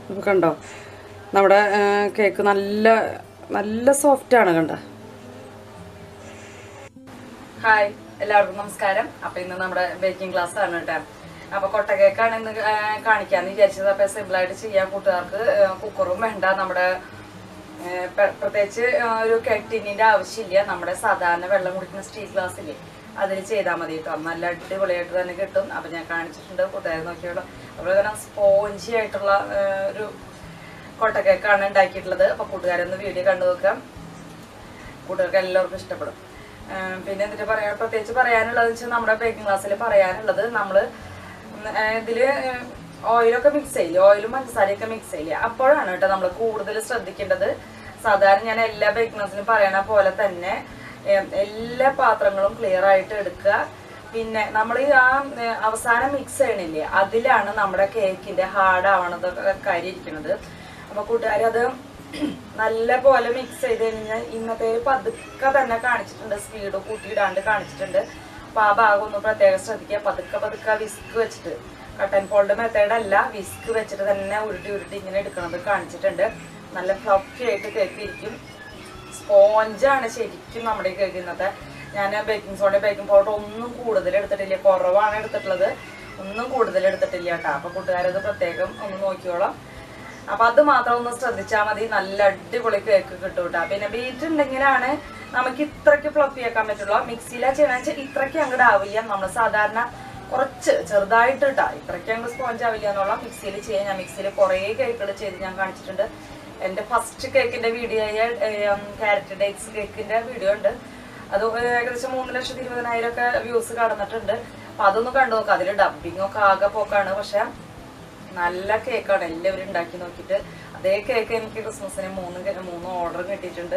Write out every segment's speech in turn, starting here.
കണ്ടോ നമ്മുടെ കേക്ക് നല്ല നല്ല സോഫ്റ്റ് ആണ് കണ്ടോ. ഹായ് എല്ലാവർക്കും നമസ്കാരം. അപ്പോൾ ഇന്ന് നമ്മുടെ ബേക്കിംഗ് ക്ലാസ് ആണ് കേട്ടോ. അപ്പോൾ കൊട്ട കേക്കാണ് ഇന്ന് കാണിക്കാമെന്ന് വിചാരിച്ചത്. അപ്പോൾ സിമ്പിളായിട്ട് ചെയ്യാൻ കൂട്ടുകാർക്ക് കുക്കറും വേണ്ട, നമ്മുടെ പ്രത്യേകിച്ച് ഒരു കേക്ക് ടിന്നിൻ്റെ ആവശ്യമില്ല. നമ്മുടെ സാധാരണ വെള്ളം കുടിക്കുന്ന സ്റ്റീൽ ഗ്ലാസ്സില്ലേ അതിൽ ചെയ്താൽ മതി കേട്ടോ. നല്ല അടിപൊളിയായിട്ട് തന്നെ കിട്ടും. അപ്പോൾ ഞാൻ കാണിച്ചിട്ടുണ്ട്, കൂട്ടുകാർ നോക്കിയോളൂ. അതുപോലെ തന്നെ സ്പോഞ്ചി ആയിട്ടുള്ള ഒരു കൊട്ട കേക്കാണ് ഉണ്ടാക്കിയിട്ടുള്ളത്. അപ്പോൾ കൂട്ടുകാരൊന്ന് വീഡിയോ കണ്ടു നോക്കാം, കൂട്ടുകാർക്ക് എല്ലാവർക്കും ഇഷ്ടപ്പെടും. പിന്നെ എന്നിട്ട് പ്രത്യേകിച്ച് പറയാനുള്ളത് വെച്ചാൽ നമ്മുടെ ബേക്കിംഗ് ക്ലാസ്സിൽ പറയാനുള്ളത്, നമ്മൾ ഇതിൽ ഓയിലൊക്കെ മിക്സ് ചെയ്യില്ല, ഓയിലും പഞ്ചസാരയൊക്കെ മിക്സ് ചെയ്യില്ല. അപ്പോഴാണ് കേട്ടോ നമ്മൾ കൂടുതൽ ശ്രദ്ധിക്കേണ്ടത്. സാധാരണ ഞാൻ എല്ലാ ബേക്കിംഗ് ക്ലാസ്സിലും പറയണ പോലെ തന്നെ എല്ലാ പാത്രങ്ങളും ക്ലിയർ ആയിട്ട് എടുക്കുക. പിന്നെ നമ്മൾ ആ അവസാനം മിക്സ് ചെയ്യണില്ലേ, അതിലാണ് നമ്മുടെ കേക്കിന്റെ ഹാർഡ് ആവണതൊക്കെ കാര്യം ഇരിക്കുന്നത്. അപ്പൊ കൂട്ടുകാർ അത് നല്ല പോലെ മിക്സ് ചെയ്ത് കഴിഞ്ഞാൽ ഇന്നത്തെ പതുക്കെ തന്നെ കാണിച്ചിട്ടുണ്ട്, സ്പീഡ് കൂട്ടിയിടാണ്ട് കാണിച്ചിട്ടുണ്ട്. അപ്പൊ ആ ഭാഗം ഒന്ന് പ്രത്യേകം ശ്രദ്ധിക്കുക. പതുക്കെ വിസ്ക് വെച്ചിട്ട്, കട്ടൻ ഫോൾഡ് മെത്തേഡ് അല്ല, വിസ്ക് വെച്ചിട്ട് തന്നെ ഉരുട്ടി ഇങ്ങനെ എടുക്കണത് കാണിച്ചിട്ടുണ്ട്. നല്ല ഫ്ലഫി ആയിട്ട് കേക്ക് ഇരിക്കും. സ്പോഞ്ചാണ് ശരിക്കും നമ്മുടെ ഈ കേക്ക്. ഇന്നത്തെ ഞാൻ ബേക്കിംഗ് സോഡ ബേക്കിംഗ് പൗഡർ ഒന്നും കൂടുതൽ എടുത്തിട്ടില്ല, കുറവാണ് എടുത്തിട്ടുള്ളത്, ഒന്നും കൂടുതൽ എടുത്തിട്ടില്ല കേട്ടോ. അപ്പൊ കൂട്ടുകാരത് പ്രത്യേകം ഒന്ന് നോക്കിയോളാം. അപ്പൊ അത് മാത്രം ഒന്ന് ശ്രദ്ധിച്ചാൽ മതി, നല്ല അടിപൊളി കേക്ക് കിട്ടും കേട്ടോ. പിന്നെ ബീറ്റ് ഉണ്ടെങ്കിലാണ് നമുക്ക് ഇത്രയ്ക്ക് ഫ്ലഫി ആക്കാൻ പറ്റുള്ളൂ. മിക്സിയിലാ ചെയ്യണമെന്ന് വെച്ചാൽ ഇത്രയ്ക്ക് അങ്ങോട്ട് ആവില്ല. നമ്മൾ സാധാരണ കുറച്ച് ചെറുതായിട്ട് ഇട്ടാ ഇത്രയ്ക്ക് അങ്ങോട്ട് സ്പോഞ്ച് ആവില്ല എന്നുള്ള മിക്സിയിൽ ചെയ്യാം. ഞാൻ മിക്സിയിൽ കുറേ കേക്കുകൾ ചെയ്ത് ഞാൻ കാണിച്ചിട്ടുണ്ട്. എൻ്റെ ഫസ്റ്റ് കേക്കിന്റെ വീഡിയോ ആയ ക്യാരറ്റ് ഡേറ്റ്സ് കേക്കിന്റെ വീഡിയോ ഉണ്ട്. അത് ഏകദേശം 3,20,000 ഒക്കെ വ്യൂസ് കടന്നിട്ടുണ്ട്. അപ്പൊ അതൊന്ന് കണ്ടു നോക്കാം. അതിൽ ഡബിങ് ഒക്കെ ആകെ പോക്കാണ്, പക്ഷെ നല്ല കേക്കാണ്. എല്ലാവരും ഉണ്ടാക്കി നോക്കിയിട്ട് അതേ കേക്ക് എനിക്ക് ക്രിസ്മസിന് 3 ഓർഡർ കിട്ടിയിട്ടുണ്ട്.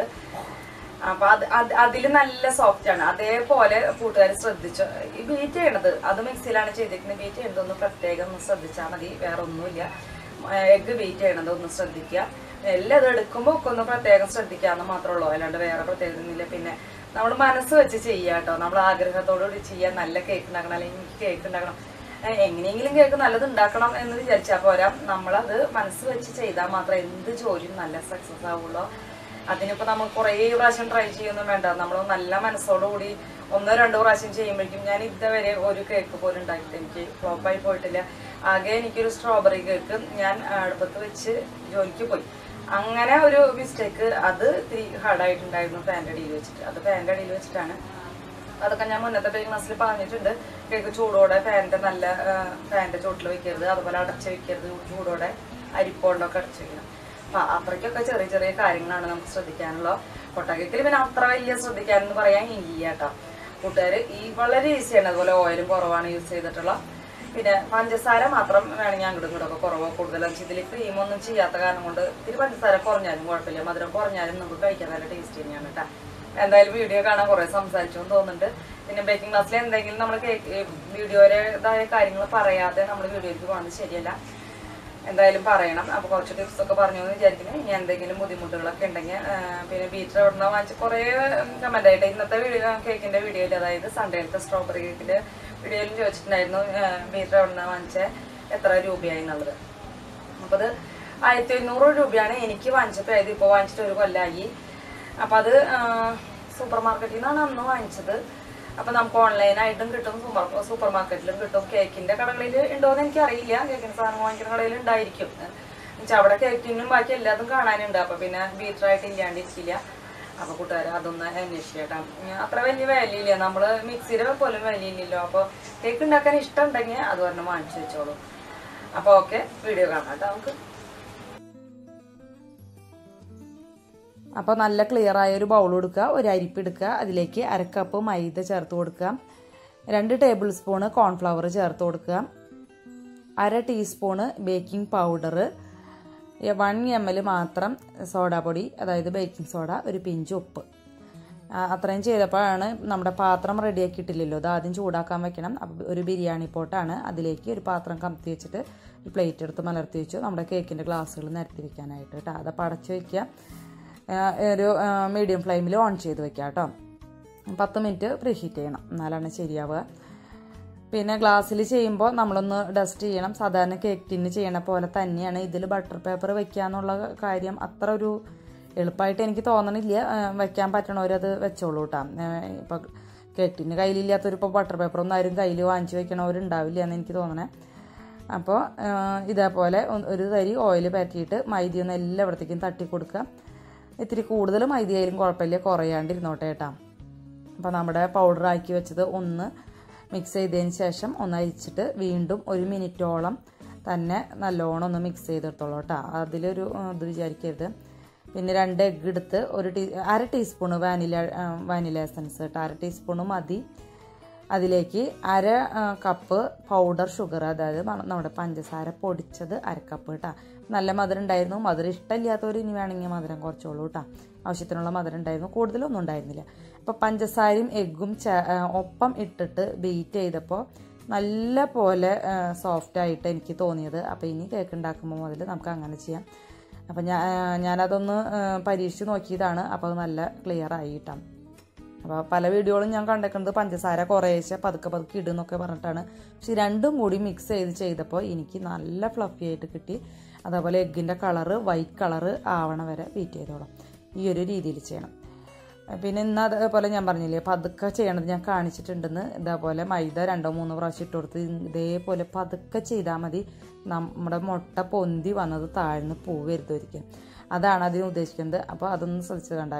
അപ്പൊ അതിൽ നല്ല സോഫ്റ്റ് ആണ്. അതേപോലെ കൂട്ടുകാർ ശ്രദ്ധിച്ചു ഈ ബീറ്റ് ചെയ്യണത്, അത് മിക്സിയിലാണ് ചെയ്തിരിക്കുന്നത്. ബീറ്റ് ചെയ്യണത് ഒന്ന് പ്രത്യേകം ഒന്ന് ശ്രദ്ധിച്ചാൽ മതി, വേറെ ഒന്നുമില്ല. എഗ്ഗ് ബീറ്റ് ചെയ്യണത് ഒന്ന് ശ്രദ്ധിക്കുക. എല്ലാം ഇത് എടുക്കുമ്പോൾ ഒക്കെ ഒന്ന് പ്രത്യേകം ശ്രദ്ധിക്കാമെന്ന് മാത്രമേ ഉള്ളൂ, അല്ലാണ്ട് വേറെ പ്രത്യേകത ഒന്നുമില്ല. പിന്നെ നമ്മൾ മനസ്സ് വെച്ച് ചെയ്യുക കേട്ടോ. നമ്മൾ ആഗ്രഹത്തോടുകൂടി ചെയ്യാൻ, നല്ല കേക്ക് ഉണ്ടാക്കണം, അല്ലെങ്കിൽ എനിക്ക് കേക്ക് ഉണ്ടാക്കണം, എങ്ങനെയെങ്കിലും കേക്ക് നല്ലത് ഉണ്ടാക്കണം എന്ന് വിചാരിച്ചാൽ പോരാ. നമ്മളത് മനസ്സ് വെച്ച് ചെയ്താൽ മാത്രമേ എന്ത് ജോലിയും നല്ല സക്സസ് ആവുള്ളൂ. അതിനിപ്പോൾ നമ്മൾ കുറേ പ്രാവശ്യം ട്രൈ ചെയ്യൊന്നും വേണ്ട. നമ്മൾ നല്ല മനസ്സോടുകൂടി 1-2 പ്രാവശ്യം ചെയ്യുമ്പോഴേക്കും, ഞാൻ ഇതുവരെ ഒരു കേക്ക് പോലും ഉണ്ടാക്കിയിട്ട് എനിക്ക് ഫ്ലോപ്പായി പോയിട്ടില്ല. ആകെ എനിക്കൊരു സ്ട്രോബെറി കേക്ക് ഞാൻ അടുപ്പത്ത് വെച്ച് ജോലിക്ക് പോയി, അങ്ങനെ ഒരു മിസ്റ്റേക്ക്, അത് ഇത്തിരി ഹാർഡായിട്ടുണ്ടായിരുന്നു ഫാൻ്റെ അടിയിൽ വെച്ചിട്ട്. അത് ഫാൻ്റെ അടിയിൽ വെച്ചിട്ടാണ്. അതൊക്കെ ഞാൻ മുന്നത്തെ ബേക്കിംഗ് ക്ലാസ്സിൽ പറഞ്ഞിട്ടുണ്ട്. കേക്ക് ചൂടോടെ ഫാൻ്റെ ചൂട്ടിൽ വെക്കരുത്, അതുപോലെ അടച്ച് വെക്കരുത്, ചൂടോടെ അരിപ്പോണ്ടൊക്കെ അടച്ച് വെക്കണം. അപ്പം അത്രയ്ക്കൊക്കെ ചെറിയ ചെറിയ കാര്യങ്ങളാണ് നമുക്ക് ശ്രദ്ധിക്കാനുള്ള. കൊട്ട കേക്കിൽ പിന്നെ അത്ര വലിയ ശ്രദ്ധിക്കാനെന്ന് പറയാൻ ഇല്ല കേട്ടോ കൂട്ടുകാർ. ഈ വളരെ ഈസിയാണ്. അതുപോലെ ഓയിലും കുറവാണ് യൂസ് ചെയ്തിട്ടുള്ള. പിന്നെ പഞ്ചസാര മാത്രം വേണമെങ്കിൽ അങ്ങോട്ടും ഇങ്ങോട്ടൊക്കെ കുറവോ കൂടുതലോ. ഇതിൽ ക്രീമൊന്നും ചെയ്യാത്ത കാരണം കൊണ്ട് ഇത്തിരി പഞ്ചസാര കുറഞ്ഞാലും കുഴപ്പമില്ല, മധുരം കുറഞ്ഞാലും നമുക്ക് കഴിക്കാൻ നല്ല ടേസ്റ്റ് തന്നെയാണ് കേട്ടോ. എന്തായാലും വീഡിയോ കാണാൻ കുറേ സംസാരിച്ചു എന്ന് തോന്നുന്നുണ്ട്. പിന്നെ ബേക്കിംഗ് ക്ലാസ്സിൽ എന്തെങ്കിലും നമ്മൾ വീഡിയോയുടേതായ കാര്യങ്ങൾ പറയാതെ നമ്മൾ വീഡിയോയ്ക്ക് പോകുന്നത് ശരിയല്ല, എന്തായാലും പറയണം. അപ്പോൾ കുറച്ച് ടിപ്സൊക്കെ പറഞ്ഞു എന്ന് വിചാരിക്കുന്നത്. ഇനി എന്തെങ്കിലും ബുദ്ധിമുട്ടുകളൊക്കെ ഉണ്ടെങ്കിൽ പിന്നെ ബീറ്റർ എവിടെ വാങ്ങിച്ച് കുറേ കമൻ്റ് ആയിട്ട് ഇന്നത്തെ കേക്കിൻ്റെ വീഡിയോയിൽ, അതായത് സൺഡേയിലത്തെ സ്ട്രോബെറി കേക്കിൻ്റെ വീഡിയോയിലും ചോദിച്ചിട്ടുണ്ടായിരുന്നു ബീറ്റർ എവിടെ വാങ്ങിച്ച എത്ര രൂപയായി എന്നുള്ളത്. അപ്പോൾ അത് 1,500 രൂപയാണ് എനിക്ക് വാങ്ങിച്ചപ്പോൾ. ഇത് ഇപ്പോൾ വാങ്ങിച്ചിട്ട് 1 കൊല്ലമായി. അപ്പം അത് സൂപ്പർ മാർക്കറ്റിൽ നിന്നാണ് അന്ന് വാങ്ങിച്ചത്. അപ്പം നമുക്ക് ഓൺലൈനായിട്ടും കിട്ടും, സൂപ്പർ മാർക്കറ്റിലും കിട്ടും. കേക്കിൻ്റെ കടകളിൽ ഉണ്ടോയെന്ന് എനിക്കറിയില്ല, കേക്കിൻ്റെ സാധനം വാങ്ങിക്കുന്ന കടയിൽ ഉണ്ടായിരിക്കും. എന്നുവെച്ചാൽ അവിടെ കേക്കിനും ബാക്കി എല്ലാതും കാണാനുണ്ട്. അപ്പം പിന്നെ ബീറ്ററായിട്ട് ഇല്ലാണ്ടിരിക്കില്ല. അപ്പോൾ കൂട്ടുകാർ അതൊന്ന് അന്വേഷിക്കുക കേട്ടോ. അത്ര വലിയ വിലയില്ല, നമ്മൾ മിക്സിയുടെ പോലും വിലയില്ലല്ലോ. അപ്പോൾ കേക്ക് ഉണ്ടാക്കാൻ ഇഷ്ടമുണ്ടെങ്കിൽ അത് പറഞ്ഞ് വാങ്ങിച്ചു വെച്ചോളൂ. അപ്പോൾ ഓക്കെ, വീഡിയോ കാണാം കേട്ടോ നമുക്ക്. അപ്പോൾ നല്ല ക്ലിയർ ആയ ഒരു ബൗൾ എടുക്കുക, ഒരു അരിപ്പ് എടുക്കുക, അതിലേക്ക് 1/2 കപ്പ് മൈദ ചേർത്ത് കൊടുക്കുക, 2 ടേബിൾ സ്പൂണ് കോൺഫ്ലവർ ചേർത്ത് കൊടുക്കുക, 1/2 ടീസ്പൂണ് ബേക്കിംഗ് പൗഡർ, 1 ml മാത്രം സോഡാപ്പൊടി, അതായത് ബേക്കിംഗ് സോഡ, ഒരു പിഞ്ച് ഉപ്പ്. അത്രയും ചെയ്തപ്പോഴാണ് നമ്മുടെ പാത്രം റെഡിയാക്കിയിട്ടില്ലല്ലോ, അത് ആദ്യം ചൂടാക്കാൻ വെക്കണം. അപ്പോൾ ഒരു ബിരിയാണി പോട്ടാണ്, അതിലേക്ക് ഒരു പാത്രം കമത്തി വെച്ചിട്ട് ഒരു പ്ലേറ്റ് എടുത്ത് മലർത്തി വെച്ചു നമ്മുടെ കേക്കിൻ്റെ ഗ്ലാസ്സുകൾ നിരത്തി വെക്കാനായിട്ട് കേട്ടോ. അതപ്പോൾ അടച്ച് വയ്ക്കുക, ഒരു മീഡിയം ഫ്ലെയിമിൽ ഓൺ ചെയ്ത് വെക്കുക കേട്ടോ. 10 മിനിറ്റ് പ്രീഹീറ്റ് ചെയ്യണം, എന്നാലാണ് ശരിയാവുക. പിന്നെ ഗ്ലാസ്സിൽ ചെയ്യുമ്പോൾ നമ്മളൊന്ന് ഡസ്റ്റ് ചെയ്യണം. സാധാരണ കേക്ക് ടിന്ന് ചെയ്യണ പോലെ തന്നെയാണ്. ഇതിൽ ബട്ടർ പേപ്പർ വെക്കുക എന്നുള്ള കാര്യം അത്ര ഒരു എളുപ്പമായിട്ട് എനിക്ക് തോന്നണില്ല. വെക്കാൻ പറ്റണവരത് വെച്ചോളൂ കേട്ടോ. ഇപ്പോൾ കേക്ക് ടിന്ന് കയ്യിലില്ലാത്തവരിപ്പോൾ ബട്ടർ പേപ്പറൊന്നും ആരും കയ്യിൽ വാങ്ങിച്ച് വെക്കണവരുണ്ടാവില്ല എന്ന് എനിക്ക് തോന്നണേ. അപ്പോൾ ഇതേപോലെ ഒരു തരി ഓയിൽ പറ്റിയിട്ട് മൈദയൊന്ന് എല്ലായിടത്തേക്കും തട്ടി കൊടുക്കുക. ഇത്തിരി കൂടുതൽ മൈദയായാലും കുഴപ്പമില്ല, കുറയാണ്ടിരുന്നോട്ടെ കേട്ടോ. അപ്പോൾ നമ്മുടെ പൗഡർ ആക്കി വെച്ചത് ഒന്ന് മിക്സ് ചെയ്തതിന് ശേഷം ഒന്ന് അരിച്ചിട്ട് വീണ്ടും 1 മിനിറ്റോളം തന്നെ നല്ലോണം ഒന്ന് മിക്സ് ചെയ്തെടുത്തോളൂ കേട്ടോ. അതിലൊരു ഇത് വിചാരിക്കരുത്. പിന്നെ 2 എഗ്ഗ് എടുത്ത് അര ടീസ്പൂണ് വാനില എസൻസ് കേട്ടോ, 1/2 ടീസ്പൂണ് മതി. അതിലേക്ക് 1/2 കപ്പ് പൗഡർ ഷുഗർ, അതായത് നമ്മുടെ പഞ്ചസാര പൊടിച്ചത് 1/2 കപ്പ് കേട്ടോ. നല്ല മധുരം ഉണ്ടായിരുന്നു. മധുരം ഇഷ്ടമില്ലാത്തവർ ഇനി വേണമെങ്കിൽ മധുരം കുറച്ചോളൂ കേട്ടോ. ആവശ്യത്തിനുള്ള മധുരം ഉണ്ടായിരുന്നു, കൂടുതലൊന്നും ഉണ്ടായിരുന്നില്ല. അപ്പോൾ പഞ്ചസാരയും എഗ്ഗും ഒപ്പം ഇട്ടിട്ട് ബീറ്റ് ചെയ്തപ്പോൾ നല്ല പോലെ സോഫ്റ്റായിട്ട് എനിക്ക് തോന്നിയത്. അപ്പോൾ ഇനി കേക്ക് ഉണ്ടാക്കുമ്പോൾ മുതൽ നമുക്ക് അങ്ങനെ ചെയ്യാം. അപ്പം ഞാനതൊന്ന് പരീക്ഷിച്ച് നോക്കിയതാണ്. അപ്പോൾ അത് നല്ല ക്ലിയർ ആയിട്ടാണ്. അപ്പോൾ പല വീഡിയോകളും ഞാൻ കണ്ടേക്കുന്നത് പഞ്ചസാര കുറേശ്ശെ പതുക്കെ ഇടുന്നൊക്കെ പറഞ്ഞിട്ടാണ്. പക്ഷെ രണ്ടും കൂടി മിക്സ് ചെയ്തപ്പോൾ എനിക്ക് നല്ല ഫ്ലഫി ആയിട്ട് കിട്ടി. അതേപോലെ എഗ്ഗിൻ്റെ കളറ് വൈറ്റ് കളറ് ആവണ വരെ ബീറ്റ് ചെയ്തോളാം. ഈ ഒരു രീതിയിൽ ചെയ്യണം. പിന്നെ ഇന്ന് അതേപോലെ ഞാൻ പറഞ്ഞില്ലേ പതുക്കെ ചെയ്യണത് ഞാൻ കാണിച്ചിട്ടുണ്ടെന്ന്. ഇതേപോലെ മൈദ 2-3 പ്രാവശ്യം ഇട്ട് കൊടുത്ത് ഇതേപോലെ പതുക്കെ ചെയ്താൽ മതി. നമ്മുടെ മുട്ട പൊന്തി വന്നത് താഴ്ന്ന് പോവരുത് ഒരിക്കലും. അതാണ് അതിന് ഉദ്ദേശിക്കുന്നത്. അപ്പോൾ അതൊന്നും ശ്രദ്ധിച്ച് കണ്ട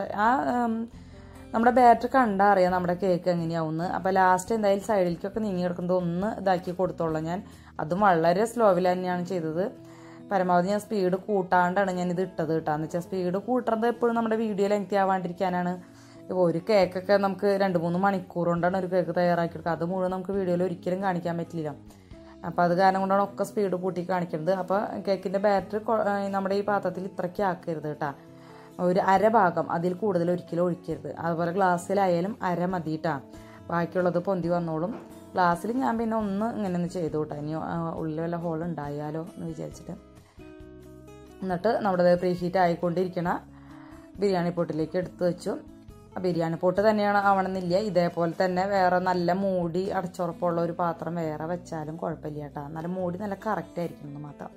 നമ്മുടെ ബാറ്റർ കണ്ടാൽ അറിയാം നമ്മുടെ കേക്ക് എങ്ങനെയാവുമെന്ന്. അപ്പോൾ ലാസ്റ്റ് എന്തായാലും സൈഡിലേക്കൊക്കെ നീങ്ങി കിടക്കുന്നത് ഒന്ന് ഇതാക്കി കൊടുത്തോളാം ഞാൻ. അതും വളരെ സ്ലോവിൽ തന്നെയാണ് ചെയ്തത്. പരമാവധി ഞാൻ സ്പീഡ് കൂട്ടാണ്ടാണ് ഞാനിത് ഇട്ടത് കേട്ടാന്ന് വെച്ചാൽ സ്പീഡ് കൂട്ടുന്നത് എപ്പോഴും നമ്മുടെ വീഡിയോ ലെങ്തി ആവാണ്ടിരിക്കാനാണ്. ഒരു കേക്കൊക്കെ നമുക്ക് 2-3 മണിക്കൂർ കൊണ്ടാണ് ഒരു കേക്ക് തയ്യാറാക്കിയെടുക്കുക. അത് മുഴുവൻ നമുക്ക് വീഡിയോയിൽ ഒരിക്കലും കാണിക്കാൻ പറ്റില്ല. അപ്പോൾ അത് കാരണം കൊണ്ടാണ് ഒക്കെ സ്പീഡ് കൂട്ടി കാണിക്കുന്നത്. അപ്പോൾ കേക്കിൻ്റെ ബാറ്റർ നമ്മുടെ ഈ പാത്രത്തിൽ ഇത്രയ്ക്ക് ആക്കരുത് കേട്ടോ. ഒരു 1/2 ഭാഗം, അതിൽ കൂടുതൽ ഒരിക്കലും ഒഴിക്കരുത്. അതുപോലെ ഗ്ലാസ്സിലായാലും 1/2 മതി കേട്ടോ. ബാക്കിയുള്ളത് പൊന്തി വന്നോളും. ഗ്ലാസ്സിൽ ഞാൻ പിന്നെ ഒന്ന് ഇങ്ങനെ ഒന്ന് ചെയ്തു കേട്ടോ. ഇനി ഉള്ളിൽ വല്ല ഹോൾ ഉണ്ടായാലോ എന്ന് വിചാരിച്ചിട്ട്. എന്നിട്ട് നമ്മുടെ പ്രീ ഹീറ്റ് ആയിക്കൊണ്ടിരിക്കണ ബിരിയാണി പോട്ടിലേക്ക് എടുത്ത് വെച്ചു. ബിരിയാണി പോട്ട് തന്നെയാണ് ആവണമെന്നില്ല. ഇതേപോലെ തന്നെ വേറെ നല്ല മൂടി അടച്ചുറപ്പുള്ള ഒരു പാത്രം വേറെ വെച്ചാലും കുഴപ്പമില്ല കേട്ടോ. നല്ല മൂടി നല്ല കറക്റ്റ് ആയിരിക്കണം എന്ന് മാത്രം.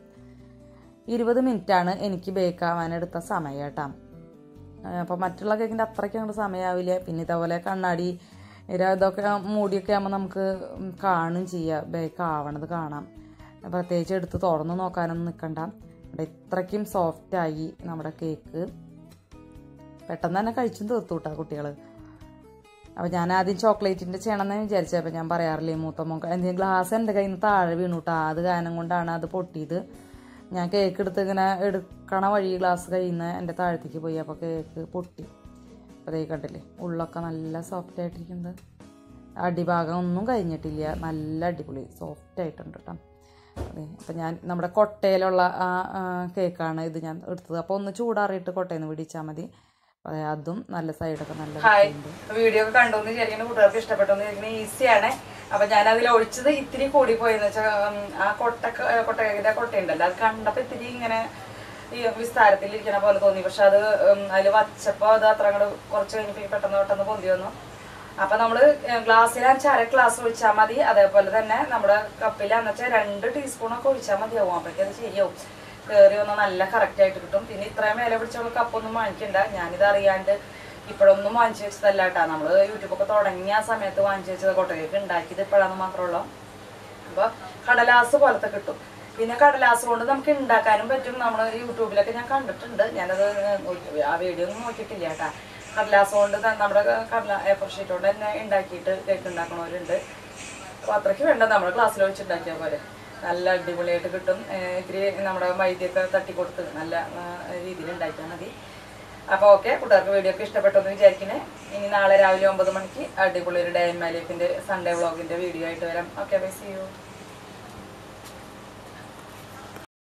20 മിനിറ്റാണ് എനിക്ക് ബേക്ക് ആവാനെടുത്ത സമയം കേട്ടോ. അപ്പോൾ മറ്റുള്ള കേക്കിൻ്റെ അത്രയ്ക്ക് അങ്ങോട്ട് സമയമാവില്ല. പിന്നെ ഇതേപോലെ കണ്ണാടി ഇതൊക്കെ മൂടിയൊക്കെ ആകുമ്പോൾ നമുക്ക് കാണും ചെയ്യാം, ബേക്ക് ആവണത് കാണാം. പ്രത്യേകിച്ച് എടുത്ത് തുറന്ന് നോക്കാനൊന്നും നിൽക്കണ്ട. ഇവിടെ ഇത്രയ്ക്കും സോഫ്റ്റായി നമ്മുടെ കേക്ക്. പെട്ടെന്ന് തന്നെ കഴിച്ചും തീർത്തു കേട്ടോ കുട്ടികൾ. അപ്പോൾ ഞാൻ ആദ്യം ചോക്ലേറ്റിൻ്റെ ചെയ്യണമെന്ന് വിചാരിച്ചത്. അപ്പോൾ ഞാൻ പറയാറില്ലേ മൂത്ത മോക്ക് എന്തെങ്കിലും ഗ്ലാസ് എൻ്റെ കയ്യിൽ നിന്ന് താഴെ വീണു കേട്ടോ. അത് കാരണം കൊണ്ടാണ് അത് പൊട്ടിയത്. ഞാൻ കേക്ക് എടുത്ത് ഇങ്ങനെ എടുക്കണ വഴി ഗ്ലാസ് കയ്യിൽ നിന്ന് എൻ്റെ താഴത്തേക്ക് പോയി. അപ്പോൾ കേക്ക് പൊട്ടി. അപ്പോൾ അതേ കണ്ടില്ലേ, ഉള്ളൊക്കെ നല്ല സോഫ്റ്റ് ആയിട്ടിരിക്കുന്നത്. അടിഭാഗം ഒന്നും കഴിഞ്ഞിട്ടില്ല, നല്ല അടിപൊളി സോഫ്റ്റ് ആയിട്ടുണ്ട് കേട്ടോ. അതെ, അപ്പം ഞാൻ നമ്മുടെ കൊട്ടയിലുള്ള ആ കേക്കാണ് ഇത് ഞാൻ എടുത്തത്. അപ്പോൾ ഒന്ന് ചൂടാറിയിട്ട് കൊട്ടയിൽ നിന്ന് പിടിച്ചാൽ മതി. അതെ, അതും നല്ല സൈഡൊക്കെ നല്ല. വീഡിയോ ഒക്കെ കണ്ടോന്ന് വിചാരിക്കുന്ന കൂട്ടുകാർക്ക് ഇഷ്ടപ്പെട്ടോന്ന് വിചാരിക്കുന്നത് ഈസിയാണ്. അപ്പൊ ഞാൻ അതിൽ ഒഴിച്ചത് ഇത്തിരി കൂടി പോയെന്ന് വെച്ചാൽ ആ കൊട്ടയുടെ കൊട്ടയുണ്ടല്ലോ, അത് കണ്ടപ്പോൾ ഇത്തിരി ഇങ്ങനെ ഈ വിസ്താരത്തിൽ പോലെ തോന്നി. പക്ഷെ അത് അതിൽ വച്ചപ്പോൾ അത് അത്ര അങ്ങോട്ട് കുറച്ച് കഴിഞ്ഞപ്പോൾ പെട്ടെന്ന് പൊന്തി വന്നു. അപ്പൊ നമ്മള് ഗ്ലാസ്സിൽ 1/2 ഗ്ലാസ് ഒഴിച്ചാൽ മതി. അതേപോലെ തന്നെ നമ്മുടെ കപ്പിലാന്ന് വെച്ചാൽ 2 ടീസ്പൂണൊക്കെ ഒഴിച്ചാൽ മതിയാവും. അപ്പോഴേക്കും അത് ശരിയാവും. കയറി വന്നാൽ നല്ല കറക്റ്റ് ആയിട്ട് കിട്ടും. പിന്നെ ഇത്രയും മേലെ പിടിച്ചുള്ള കപ്പൊന്നും വാങ്ങിക്കണ്ട. ഞാനിത് അറിയാണ്ട് ഇപ്പോഴൊന്നും വാങ്ങിച്ചു വെച്ചതല്ല കേട്ടോ. നമ്മൾ യൂട്യൂബൊക്കെ തുടങ്ങിയ സമയത്ത് വാങ്ങിച്ചു വെച്ചത് കൊട്ടയൊക്കെ ഉണ്ടാക്കിയത് ഇപ്പോഴാണെന്ന് മാത്രമുള്ളൂ. അപ്പോൾ കടലാസ് പോലത്തെ കിട്ടും. പിന്നെ കടലാസ് കൊണ്ട് നമുക്ക് ഉണ്ടാക്കാനും പറ്റും. നമ്മൾ യൂട്യൂബിലൊക്കെ ഞാൻ കണ്ടിട്ടുണ്ട്. ഞാനത് ആ വീഡിയോ ഒന്നും നോക്കിയിട്ടില്ല കേട്ടോ. കടലാസ് കൊണ്ട് നമ്മുടെ A4 ഷീറ്റ് കൊണ്ട് തന്നെ ഉണ്ടാക്കിയിട്ട് കേക്ക് ഉണ്ടാക്കണവരുണ്ട്. അപ്പോൾ അത്രയ്ക്ക് വേണ്ട, നമ്മൾ ഗ്ലാസ്സിൽ വെച്ചുണ്ടാക്കിയ പോലെ നല്ല അടിപൊളിയായിട്ട് കിട്ടും. ഇത്തിരി നമ്മുടെ മൈദയൊക്കെ തട്ടിക്കൊടുത്ത് നല്ല രീതിയിൽ ഉണ്ടാക്കിയാൽ മതി. അപ്പോൾ ഓക്കെ, കൂട്ടുകാർക്ക് വീഡിയോ ഒക്കെ ഇഷ്ടപ്പെട്ടെന്ന് വിചാരിക്കുന്നത്. ഇനി നാളെ രാവിലെ 9 മണിക്ക് അടിപൊളി ഒരു ഡേ ഇൻ മൈ ലൈഫിൻ്റെ സൺഡേ വ്ളോഗിൻ്റെ വീഡിയോ ആയിട്ട് വരാം. Okay, bye, see U.